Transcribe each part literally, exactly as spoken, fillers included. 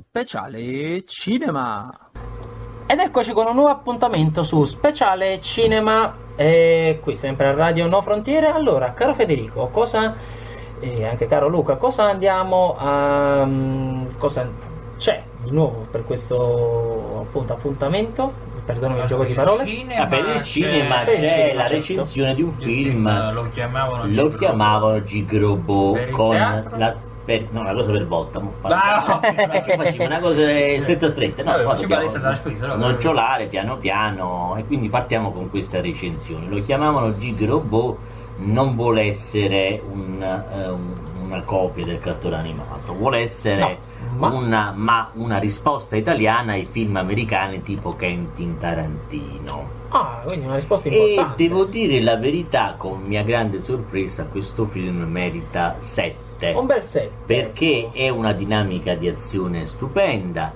Speciale Cinema. Ed eccoci con un nuovo appuntamento su Speciale Cinema, e qui sempre a Radio No Frontiere. Allora, caro Federico, cosa e anche caro Luca, cosa andiamo a cosa c'è di nuovo per questo appunto appuntamento? Perdonami il gioco di parole. Cinema, per il cinema c'è, c'è la recensione di un film, film lo chiamavano lo chiamavano Gigrobo con teatro? la Per, no, una cosa per volta, no, no. Perché facciamo una cosa stretta stretta, no, no, poi dobbiamo snocciolare piano piano, e quindi partiamo con questa recensione. Lo chiamavano Gigrobo, non vuole essere un, uh, una copia del cartone animato, vuole essere no, ma... Una, ma una risposta italiana ai film americani tipo Quentin Tarantino. Ah, quindi una risposta importante. E devo dire la verità, con mia grande sorpresa, questo film merita sette. Un bel set. Perché è una dinamica di azione stupenda,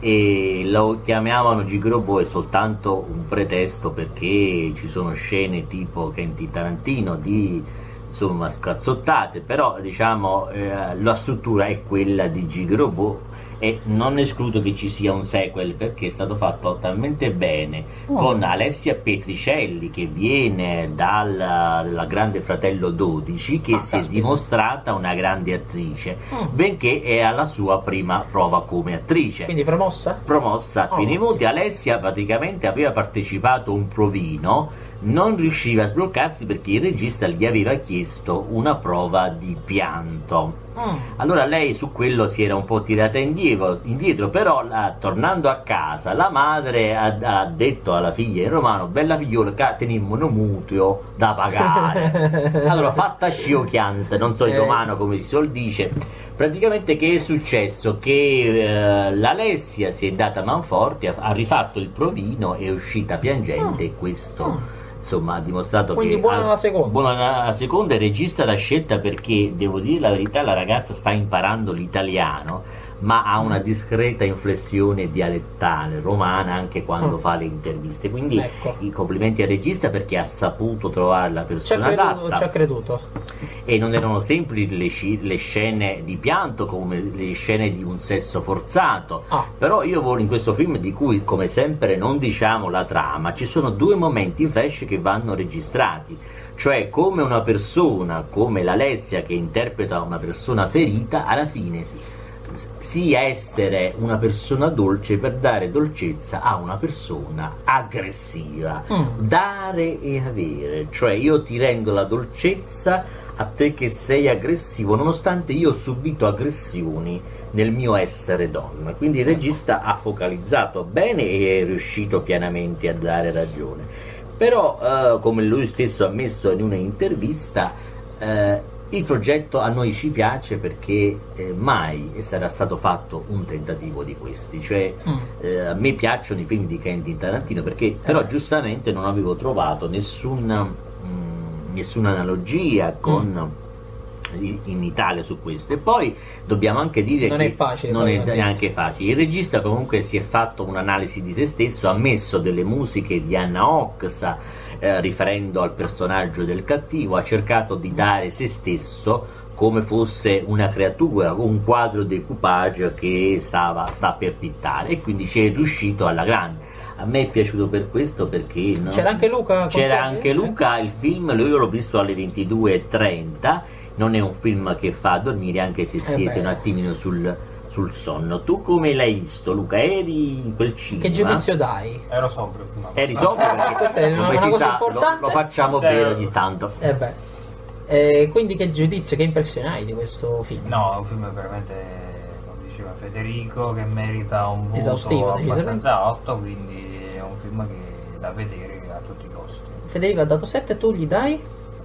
e lo chiamavano Gigrobo è soltanto un pretesto perché ci sono scene tipo Quentin Tarantino di insomma scazzottate, però diciamo eh, la struttura è quella di Gigrobo, e non escludo che ci sia un sequel perché è stato fatto talmente bene oh. con Alessia Petricelli, che viene dal, dal Grande Fratello dodici, che ah, si è dimostrata una grande attrice, oh. benché è alla sua prima prova come attrice. Quindi promossa? Promossa a pieni voti. Alessia praticamente aveva partecipato a un provino, non riusciva a sbloccarsi perché il regista gli aveva chiesto una prova di pianto. Mm. Allora lei su quello si era un po' tirata indietro, indietro però la, tornando a casa la madre ha, ha detto alla figlia in romano: bella figliola, che teniamo un mutuo da pagare. Allora fatta sciocchiante, non so in romano come si suol dice. Praticamente che è successo? Che eh, l'Alessia si è data manforte, ha, ha rifatto il provino, è uscita piangente, mm. e questo mm. insomma ha dimostrato quindi che buona ha, la seconda buona la seconda. Il regista l'ha scelta perché, devo dire la verità, la ragazza sta imparando l'italiano, ma ha una discreta inflessione dialettale romana anche quando mm. fa le interviste, quindi ecco. i complimenti al regista perché ha saputo trovare la persona ci ha creduto, adatta. Ci ha creduto. E non erano semplici le, le scene di pianto come le scene di un sesso forzato, ah. però io voglio in questo film, di cui come sempre non diciamo la trama, ci sono due momenti in flash che vanno registrati, cioè come una persona come l'Alessia, che interpreta una persona ferita, alla fine si sia essere una persona dolce per dare dolcezza a una persona aggressiva. Mm. Dare e avere, cioè io ti rendo la dolcezza a te che sei aggressivo, nonostante io ho subito aggressioni nel mio essere donna. Quindi il regista ha focalizzato bene e è riuscito pienamente a dare ragione. Però eh, come lui stesso ha ammesso in una intervista, eh, il progetto a noi ci piace perché eh, mai sarà stato fatto un tentativo di questi, cioè mm. eh, a me piacciono i film di Quentin Tarantino perché eh. però giustamente non avevo trovato nessuna, mh, nessuna analogia con mm. in Italia su questo. E poi dobbiamo anche dire non che è facile, non è neanche facile. Il regista comunque si è fatto un'analisi di se stesso, ha messo delle musiche di Anna Oxa eh, riferendo al personaggio del cattivo, ha cercato di dare se stesso come fosse una creatura, un quadro decoupage che stava, sta per pittare, e quindi ci è riuscito alla grande. A me è piaciuto per questo perché no? c'era anche Luca c'era anche Luca, il film lui l'ho visto alle ventidue e trenta, non è un film che fa dormire anche se siete eh un attimino sul, sul sonno. Tu come l'hai visto, Luca? Eri in quel cinema? Che giudizio dai? Ero sobrio. Eri sobrio perché questa è una, come una si cosa sa importante. Lo, lo facciamo Zero. bere ogni tanto. Eh beh. Eh, quindi che giudizio, che impressione hai di questo film? No, è un film veramente, come diceva Federico, che merita un voto esaustivo, abbastanza alto, quindi è un film che da vedere a tutti i costi. Federico ha dato sette, tu gli dai?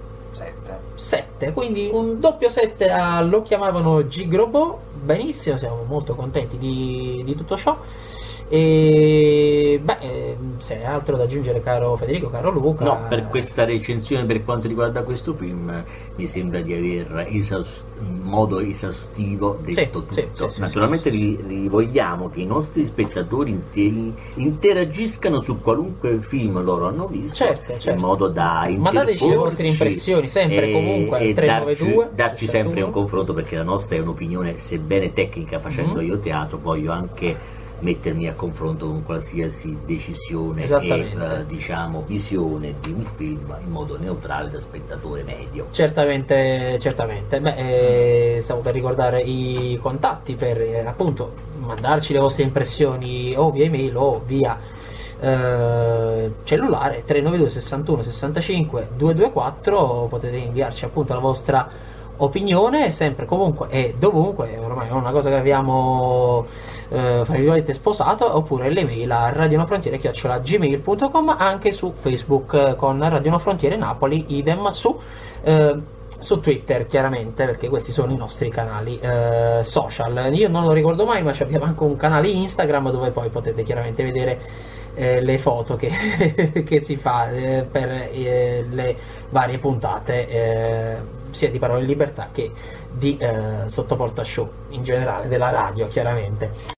sette. sette, quindi un doppio sette a Lo chiamavano Gigrobo. Benissimo, siamo molto contenti di, di tutto ciò. E beh, se hai altro da aggiungere, caro Federico, caro Luca. No, per questa recensione per quanto riguarda questo film mi sembra di aver esaus- in modo esaustivo detto sì, tutto. sì, sì, Naturalmente sì, sì, li, li vogliamo che i nostri spettatori interi interagiscano su qualunque film loro hanno visto, certo, certo. in modo da mandateci le vostre impressioni sempre e, comunque e al tre nove due darci, darci sempre un confronto, perché la nostra è un'opinione sebbene tecnica, facendo mm-hmm. io teatro voglio anche mettermi a confronto con qualsiasi decisione e eh, diciamo visione di un film in modo neutrale da spettatore medio. Certamente, certamente. Beh, eh, stavo per ricordare i contatti per eh, appunto mandarci le vostre impressioni o via email o via eh, cellulare tre nove due sessantuno sessantacinque duecentoventiquattro. Potete inviarci appunto la vostra opinione sempre, comunque e dovunque, ormai è una cosa che abbiamo eh, fra virgolette sposato, oppure l'email a radionofrontiere chiocciola gmail punto com, anche su Facebook eh, con Radio No Frontiere Napoli, idem su eh, su Twitter chiaramente, perché questi sono i nostri canali eh, social. Io non lo ricordo mai, ma abbiamo anche un canale Instagram dove poi potete chiaramente vedere eh, le foto che, che si fa eh, per eh, le varie puntate eh, sia di Parole in Libertà che di eh, Sottoporta Show in generale, della radio chiaramente.